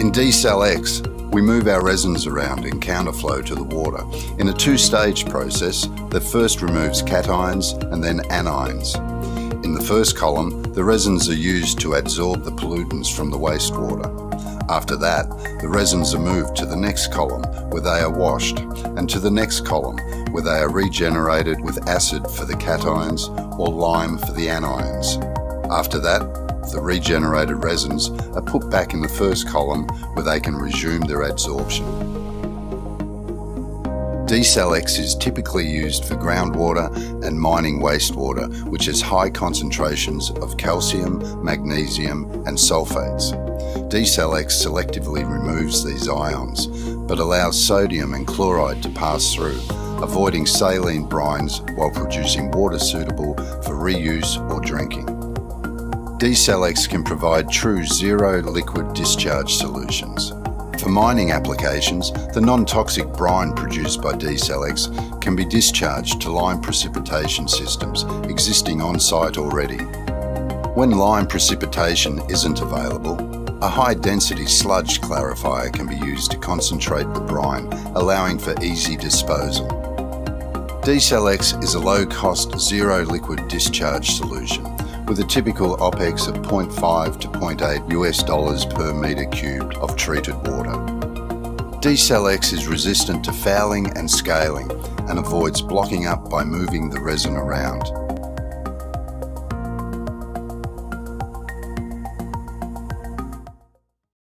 In DESALX, we move our resins around in counterflow to the water in a two-stage process that first removes cations and then anions. In the first column, the resins are used to adsorb the pollutants from the wastewater. After that, the resins are moved to the next column where they are washed, and to the next column where they are regenerated with acid for the cations or lime for the anions. After that, the regenerated resins are put back in the first column where they can resume their adsorption. DESALX is typically used for groundwater and mining wastewater, which has high concentrations of calcium, magnesium and sulphates. DESALX selectively removes these ions, but allows sodium and chloride to pass through, avoiding saline brines while producing water suitable for reuse or drinking. DESALX can provide true zero liquid discharge solutions. For mining applications, the non-toxic brine produced by DESALX can be discharged to lime precipitation systems existing on site already. When lime precipitation isn't available, a high-density sludge clarifier can be used to concentrate the brine, allowing for easy disposal. DESALX is a low-cost zero liquid discharge solution with a typical OPEX of $0.5 to $0.8 per metre cubed of treated water. DESALX is resistant to fouling and scaling and avoids blocking up by moving the resin around.